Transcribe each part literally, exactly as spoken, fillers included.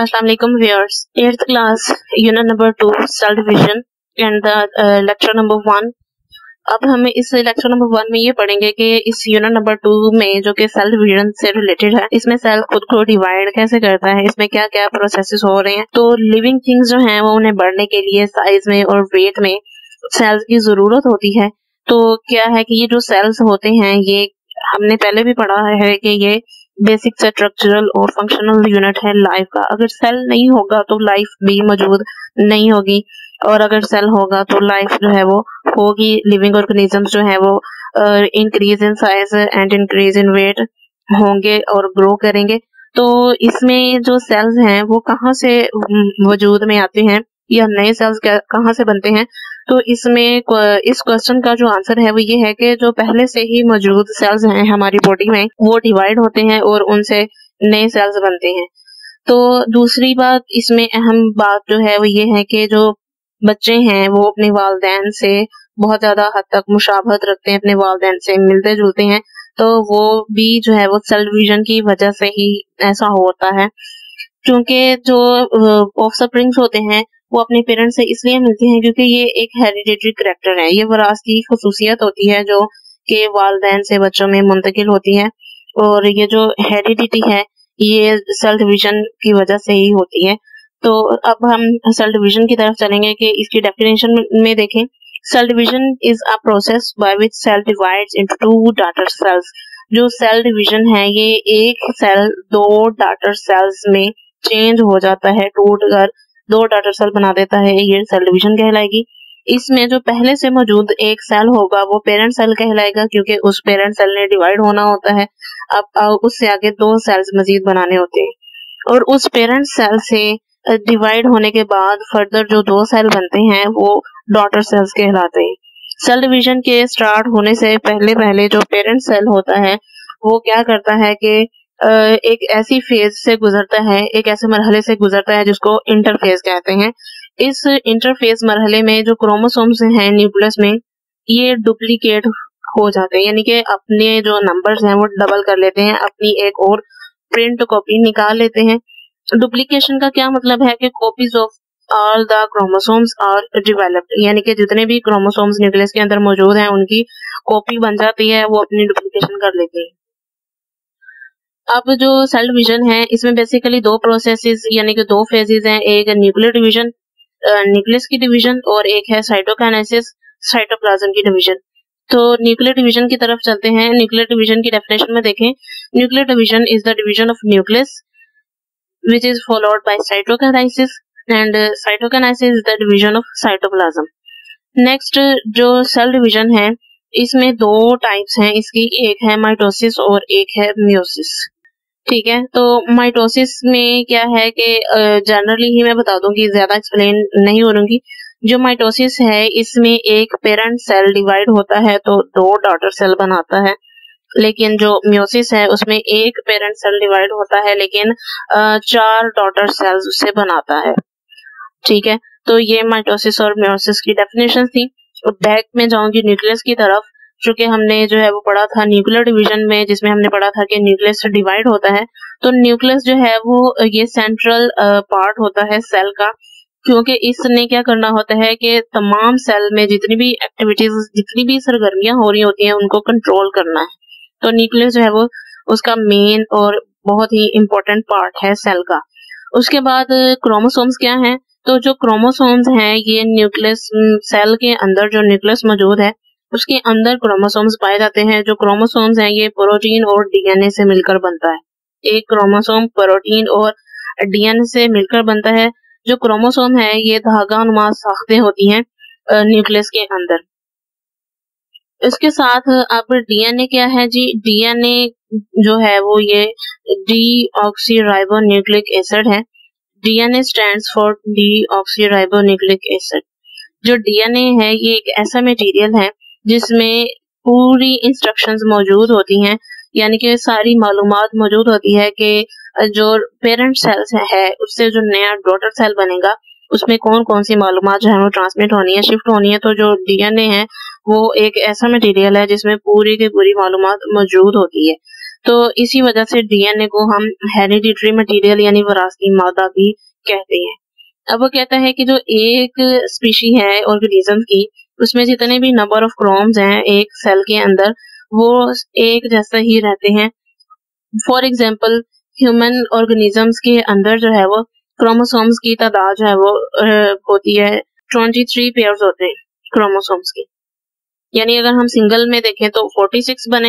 अस्सलाम वालेकुम viewers, eighth class unit number two cell division and the lecture number one. अब हम इस लेक्चर नंबर वन में ये पढ़ेंगे कि इस यूनिट नंबर टू में जो कि सेल डिवीजन से रिलेटेड है, इसमें सेल खुद को डिवाइड कैसे करता है, इसमें क्या क्या प्रोसेसेस हो रहे हैं। तो लिविंग थिंग्स जो हैं वो उन्हें बढ़ने के लिए साइज में और वेट में सेल्स की जरूरत होती है। तो क्या है कि ये जो सेल्स होते हैं ये हमने पहले भी पढ़ा है कि ये बेसिक स्ट्रक्चरल और फंक्शनल यूनिट है लाइफ का। अगर सेल नहीं होगा तो लाइफ भी मौजूद नहीं होगी, और अगर सेल होगा तो लाइफ जो है वो होगी। लिविंग ऑर्गेनिजम्स जो है वो increase in size and increase in weight होंगे और ग्रो करेंगे। तो इसमें जो सेल्स हैं वो कहाँ से वजूद में आते हैं या नए सेल्स कहाँ से बनते हैं, तो इसमें इस क्वेश्चन का जो आंसर है वो ये है कि जो पहले से ही मौजूद सेल्स हैं हमारी बॉडी में वो डिवाइड होते हैं और उनसे नए सेल्स बनते हैं। तो दूसरी बात इसमें अहम बात जो है वो ये है कि जो बच्चे हैं वो अपने वालिदैन से बहुत ज्यादा हद तक मुशाबहत रखते हैं, अपने वालिदैन से मिलते जुलते हैं। तो वो भी जो है वो सेल डिवीजन की वजह से ही ऐसा होता है, क्योंकि जो ऑफस्प्रिंग्स होते हैं वो अपने पेरेंट्स से इसलिए मिलते हैं क्योंकि ये एक हेरिडेटरी करैक्टर है, ये विरासती खसूसियत होती है जो कि वालिदैन से बच्चों में मुंतकिल होती है। और ये जो हेरिडिटी है ये सेल डिवीजन की वजह से ही होती है। तो अब हम सेल डिवीजन की तरफ चलेंगे कि इसकी डेफिनेशन में देखें। Cell division is a process by which cell divides into two daughter cells. जो सेल डिवीजन है ये एक सेल दो डॉटर सेल्स में चेंज हो जाता है, टूट कर दो डॉटर सेल बना देता है, ये सेल डिवीजन कहलाएगी। इसमें जो पहले से मौजूद एक सेल होगा वो पेरेंट सेल कहलाएगा, क्योंकि उस पेरेंट सेल ने डिवाइड होना होता है। अब उससे आगे दो सेल्स मजीद बनाने होते हैं, और उस पेरेंट सेल से डिवाइड होने के बाद फर्दर जो दो सेल बनते हैं वो डॉटर सेल्स कहलाते हैं। सेल डिवीजन के स्टार्ट होने से पहले पहले जो पेरेंट सेल होता है वो क्या करता है कि एक ऐसी फेज से गुजरता है, एक ऐसे मरहले से गुजरता है जिसको इंटरफेज कहते हैं। इस इंटरफेज मरहले में जो क्रोमोसोम्स हैं न्यूक्लियस में ये डुप्लीकेट हो जाते हैं, यानी कि अपने जो नंबर्स हैं वो डबल कर लेते हैं, अपनी एक और प्रिंट कॉपी निकाल लेते हैं। डुप्लीकेशन का क्या मतलब है कि copies of all the chromosomes are developed, यानी कि जितने भी क्रोमोसोम्स न्यूक्लियस के अंदर मौजूद हैं उनकी कॉपी बन जाती है, वो अपनी डुप्लीकेशन कर लेते हैं। अब जो सेल डिवीजन है इसमें बेसिकली दो प्रोसेसेस यानी कि दो फेजेस हैं, एक न्यूक्लियर डिवीजन न्यूक्लियस की डिवीजन और एक है साइटोकाइनेसिस साइटोप्लाज्म की डिवीजन। तो न्यूक्लियर डिवीजन की तरफ चलते हैं। न्यूक्लियर डिवीजन की डेफिनेशन में देखें, nuclear division is the division of nucleus which is followed by cytokinesis and uh, cytokinesis is the division of cytoplasm. Next जो सेल डिवीजन है इसमें दो टाइप्स हैं इसकी, एक है माइटोसिस और एक है मियोसिस। ठीक है, तो माइटोसिस में क्या है कि जनरली ही मैं बता दूंगी, ज्यादा एक्सप्लेन नहीं करूंगी। जो माइटोसिस है इसमें एक पेरेंट सेल डिवाइड होता है तो दो डॉटर सेल बनाता है, लेकिन जो मियोसिस है उसमें एक पेरेंट सेल डिवाइड होता है लेकिन चार डॉटर सेल्स उसे बनाता है। ठीक है, तो ये माइटोसिस और मियोसिस की डेफिनेशन थी। बैक में जाऊंगी न्यूक्लियस की तरफ, क्योंकि हमने जो है वो पढ़ा था न्यूक्लियर डिवीजन में, जिसमें हमने पढ़ा था कि न्यूक्लियस डिवाइड होता है। तो न्यूक्लियस जो है वो ये सेंट्रल पार्ट होता है सेल का, क्योंकि इसने क्या करना होता है कि तमाम सेल में जितनी भी एक्टिविटीज जितनी भी सरगर्मियां हो रही होती हैं उनको कंट्रोल करना है। तो न्यूक्लियस जो है वो उसका मेन और बहुत ही इम्पोर्टेंट पार्ट है सेल का। उसके बाद क्रोमोसोम्स क्या हैं, तो जो क्रोमोसोम्स हैं ये न्यूक्लियस सेल के अंदर जो न्यूक्लियस मौजूद है उसके अंदर क्रोमोसोम्स पाए जाते हैं। जो क्रोमोसोम्स हैं ये प्रोटीन और डीएनए से मिलकर बनता है। एक क्रोमोसोम प्रोटीन और डीएनए से मिलकर बनता है। जो क्रोमोसोम है ये धागा नुमा साख्तें होती हैं न्यूक्लियस के अंदर। इसके साथ अब डीएनए क्या है जी, डीएनए जो है वो ये डीऑक्सीराइबोन्यूक्लिक एसिड है। DNA stands for deoxyribonucleic acid. जो डीएनए है ये एक ऐसा मटेरियल है जिसमें पूरी इंस्ट्रक्शंस मौजूद होती हैं, यानी कि सारी मालूमात मौजूद होती है कि जो पेरेंट सेल्स है उससे जो नया डॉटर सेल बनेगा उसमें कौन कौन सी मालूमात जो है वो ट्रांसमिट होनी है, शिफ्ट होनी है। तो जो डीएनए है वो एक ऐसा मटेरियल है जिसमें पूरी की पूरी मालूमात मौजूद होती है। तो इसी वजह से डीएनए को हम हेरिडिटरी मटेरियल यानी विरासती मादा भी कहते हैं। अब वो कहता है कि जो एक स्पीशी है ऑर्गेनिज्म की, उसमें जितने भी नंबर ऑफ क्रोम्स हैं एक सेल के अंदर वो एक जैसा ही रहते हैं। फॉर एग्जाम्पल ह्यूमन ऑर्गेनिजम्स के अंदर जो है वो क्रोमोसोम्स की तादाद जो है वो होती है ट्वेंटी थ्री पेयर्स होते हैं क्रोमोसोम्स की। यानी अगर हम सिंगल में देखें तो फोर्टी सिक्स बने,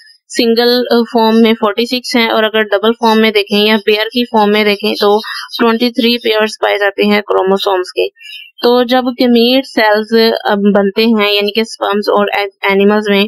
सिंगल फॉर्म में फोर्टी सिक्स हैं, और अगर डबल फॉर्म में देखें या पेयर की फॉर्म में देखें तो ट्वेंटी थ्री पेयर्स पाए जाते हैं क्रोमोसोम्स के। तो जब गमीट सेल्स बनते हैं यानी कि स्पर्म्स और एनिमल्स में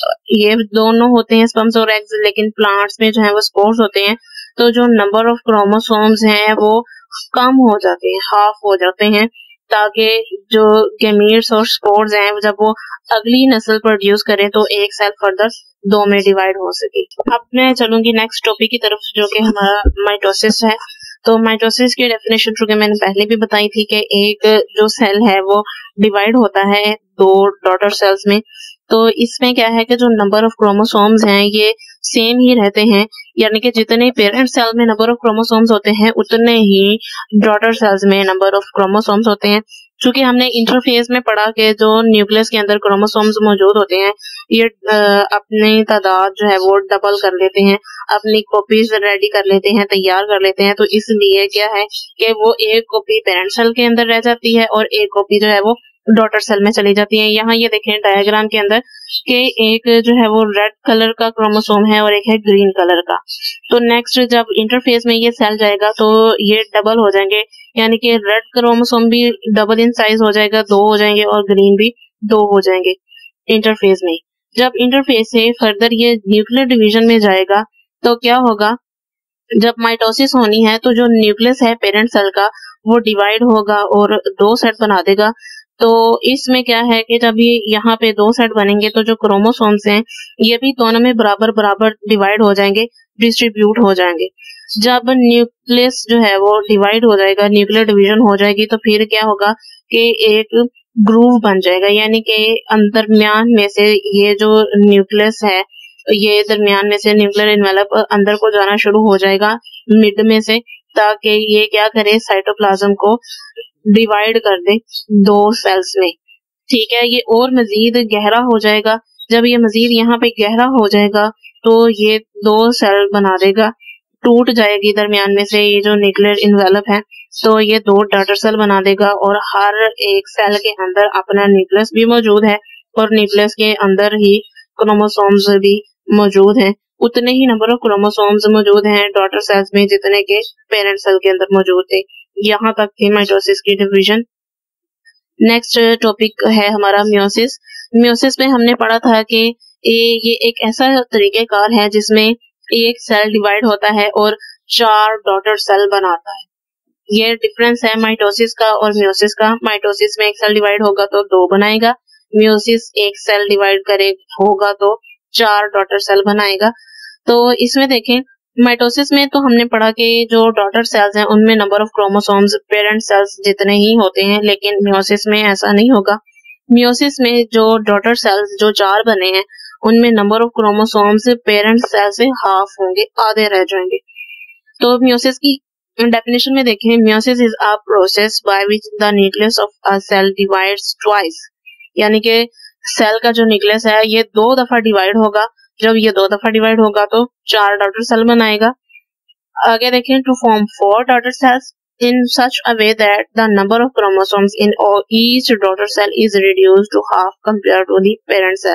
ये दोनों होते हैं स्पर्म्स और एग्स, लेकिन प्लांट्स में जो है वो स्पोर्स होते हैं, तो जो नंबर ऑफ क्रोमोसोम्स हैं वो कम हो जाते हैं, हाफ हो जाते हैं, ताकि जो गमीट्स और स्पोर्स हैं जब वो अगली नस्ल प्रोड्यूस करें तो एक सेल फर्दर दो में डिवाइड हो सके। अब मैं चलूंगी नेक्स्ट टॉपिक की तरफ जो कि हमारा माइटोसिस है। तो माइटोसिस की डेफिनेशन चूंकि मैंने पहले भी बताई थी कि एक जो सेल है वो डिवाइड होता है दो डॉटर सेल्स में। तो इसमें क्या है कि जो नंबर ऑफ क्रोमोसोम्स हैं ये सेम ही रहते हैं, यानी कि जितने पेरेंट सेल में नंबर ऑफ क्रोमोसोम्स होते हैं उतने ही डॉटर सेल्स में नंबर ऑफ क्रोमोसोम्स होते हैं। क्योंकि हमने इंटरफेस में पढ़ा कि जो न्यूक्लियस के अंदर क्रोमोसोम्स मौजूद होते हैं ये अपनी तादाद जो है वो डबल कर लेते हैं, अपनी कॉपीज रेडी कर लेते हैं, तैयार कर लेते हैं। तो इसलिए क्या है कि वो एक कॉपी पेरेंट सेल के अंदर रह जाती है और एक कॉपी जो है वो डॉटर सेल में चली जाती है। यहाँ ये देखें डायग्राम के अंदर कि एक जो है वो रेड कलर का क्रोमोसोम है और एक है ग्रीन कलर का। तो नेक्स्ट जब इंटरफेस में ये सेल जाएगा तो ये डबल हो जाएंगे, यानी कि रेड क्रोमोसोम भी डबल इन साइज हो जाएगा, दो हो जाएंगे, और ग्रीन भी दो हो जाएंगे इंटरफेस में। जब इंटरफेस से फर्दर ये न्यूक्लियर डिवीजन में जाएगा तो क्या होगा, जब माइटोसिस होनी है तो जो न्यूक्लियस है पेरेंट सेल का वो डिवाइड होगा और दो सेट बना देगा। तो इसमें क्या है कि जब ये यहाँ पे दो सेट बनेंगे तो जो क्रोमोसोम्स हैं ये भी दोनों में बराबर बराबर डिवाइड हो जाएंगे, डिस्ट्रीब्यूट हो जाएंगे। जब न्यूक्लियस जो है वो डिवाइड हो जाएगा, न्यूक्लियर डिवीजन हो जाएगी, तो फिर क्या होगा कि एक ग्रूव बन जाएगा, यानी कि दरमियान में से ये जो न्यूक्लियस है ये दरमियान में से न्यूक्लियर एनवेलप अंदर को जाना शुरू हो जाएगा मिड में से, ताकि ये क्या करे साइटोप्लाज्म को डिवाइड कर दे दो सेल्स में। ठीक है, ये और मजीद गहरा हो जाएगा। जब ये मजीद यहाँ पे गहरा हो जाएगा तो ये दो सेल बना देगा, टूट जाएगी दरमियान में से ये जो न्यूक्लियर इन्वेलप है, तो ये दो डॉटर सेल बना देगा और हर एक सेल के अंदर अपना न्यूक्लियस भी मौजूद है और न्यूक्लियस के अंदर ही क्रोमोसोम्स भी मौजूद हैं। उतने ही नंबर ऑफ क्रोमोसोम्स मौजूद हैं डॉटर सेल्स में जितने के पेरेंट सेल के अंदर मौजूद थे। यहाँ तक थी माइटोसिस की डिवीजन। नेक्स्ट टॉपिक है हमारा मियोसिस। मियोसिस में हमने पढ़ा था कि ये एक ऐसा तरीकेकार है जिसमें एक सेल डिवाइड होता है और चार डॉटर सेल बनाता है। ये डिफरेंस है माइटोसिस का और मियोसिस का। माइटोसिस में एक सेल डिवाइड होगा तो दो बनाएगा, मियोसिस एक सेल डिवाइड करे होगा तो चार डॉटर सेल बनाएगा। तो इसमें देखें माइटोसिस में तो हमने पढ़ा कि जो डॉटर सेल्स हैं उनमें number of chromosomes parent cells जितने ही होते हैं, लेकिन मियोसिस में ऐसा नहीं होगा। मियोसिस में जो डॉटर सेल्स जो चार बने हैं उनमें number of chromosomes parent cell से हाफ होंगे, आधे रह जाएंगे। तो मियोसिस की डेफिनेशन में देखें, meiosis is a process by which the nucleus of a cell divides twice, यानी कि सेल का जो न्यूक्लियस है ये दो दफा डिवाइड होगा। जब ये दो दफा डिवाइड होगा तो चार डॉटर सेल बनाएगा। आगे देखें, to form four daughter cells in such a way that the number of chromosomes in each daughter cell is reduced to half compared to the parent cell।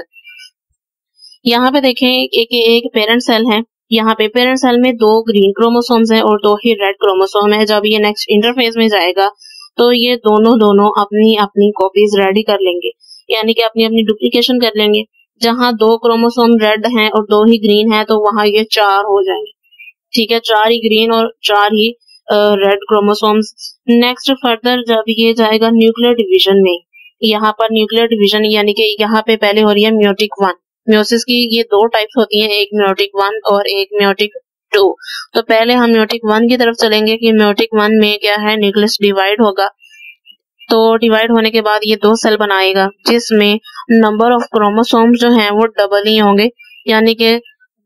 यहाँ पे देखें एक एक पेरेंट सेल है, यहाँ पे पेरेंट सेल में दो ग्रीन क्रोमोसोम्स हैं और दो ही रेड क्रोमोसोम है। जब ये नेक्स्ट इंटरफेस में जाएगा तो ये दोनों दोनों अपनी अपनी कॉपीज रेडी कर लेंगे, यानी कि अपनी अपनी डुप्लीकेशन कर लेंगे। जहाँ दो क्रोमोसोम रेड हैं और दो ही ग्रीन है तो वहां ये चार हो जाएंगे। ठीक है, चार ही ग्रीन और चार ही रेड क्रोमोसोम्स। नेक्स्ट फर्दर जब ये जाएगा न्यूक्लियर डिवीजन में, यहाँ पर न्यूक्लियर डिवीजन यानी कि यहाँ पे पहले हो रही है म्योटिक वन। म्योसिस की ये दो टाइप्स होती हैं, एक म्योटिक वन और एक म्योटिक टू। तो पहले हम म्योटिक वन की तरफ चलेंगे कि म्योटिक वन में क्या है, न्यूक्लियस डिवाइड होगा। तो डिवाइड होने के बाद ये दो सेल बनाएगा जिसमें नंबर ऑफ क्रोमोसोम्स जो हैं वो डबल ही होंगे, यानी कि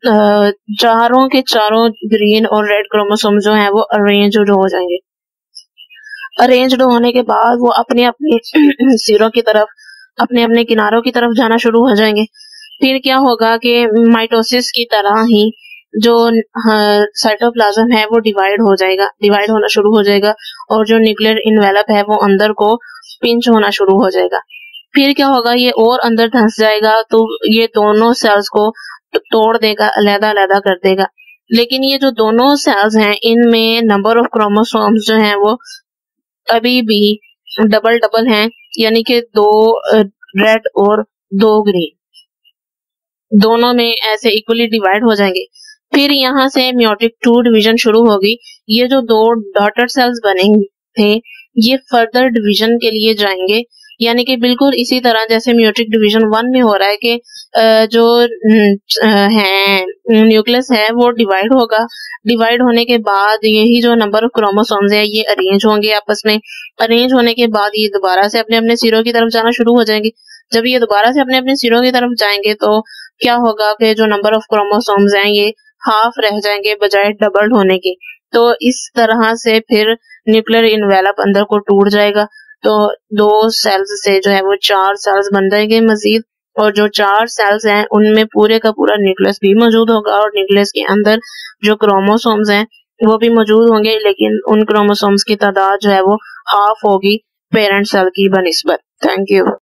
चारों के चारों ग्रीन और रेड क्रोमोसोम जो है वो अरेंज हो जाएंगे। अरेंज्ड होने के बाद वो अपने अपने सिरों की तरफ, अपने अपने किनारों की तरफ जाना शुरू हो जाएंगे। फिर क्या होगा कि माइटोसिस की तरह ही जो साइटोप्लाज्म है वो डिवाइड हो जाएगा, डिवाइड होना शुरू हो जाएगा और जो न्यूक्लियर इनवेलप है वो अंदर को पिंच होना शुरू हो जाएगा। फिर क्या होगा, ये और अंदर धंस जाएगा तो ये दोनों सेल्स को तोड़ देगा, अलग-अलग कर देगा। लेकिन ये जो दोनों सेल्स हैं इनमें नंबर ऑफ क्रोमोसोम्स जो हैं वो अभी भी डबल डबल हैं, यानी कि दो रेड और दो ग्रीन, दोनों में ऐसे इक्वली डिवाइड हो जाएंगे। फिर यहाँ से म्योटिक टू डिवीजन शुरू होगी। ये जो दो डॉटेड सेल्स बनेंगे थे ये फर्दर डिवीजन के लिए जाएंगे, यानी कि बिल्कुल इसी तरह जैसे म्योटिक डिवीजन वन में हो रहा है कि जो है न्यूक्लियस है वो डिवाइड होगा। डिवाइड होने के बाद यही जो नंबर ऑफ क्रोमोसोम्स है ये अरेंज होंगे आपस में। अरेंज होने के बाद ये दोबारा से अपने अपने सिरों की तरफ जाना शुरू हो जाएंगे। जब ये दोबारा से अपने अपने सिरों की तरफ जाएंगे तो क्या होगा कि जो नंबर ऑफ क्रोमोसोम्स हैं ये हाफ रह जाएंगे बजाय डबल होने के। तो इस तरह से फिर न्यूक्लियर इनवेलप अंदर को टूट जाएगा। तो दो सेल्स से जो है वो चार सेल्स बन जाएंगे मजीद, और जो चार सेल्स हैं उनमें पूरे का पूरा न्यूक्लियस भी मौजूद होगा और न्यूक्लियस के अंदर जो क्रोमोसोम्स हैं वो भी मौजूद होंगे, लेकिन उन क्रोमोसोम्स की तादाद जो है वो हाफ होगी पेरेंट सेल की बनिस्बत। Thank you.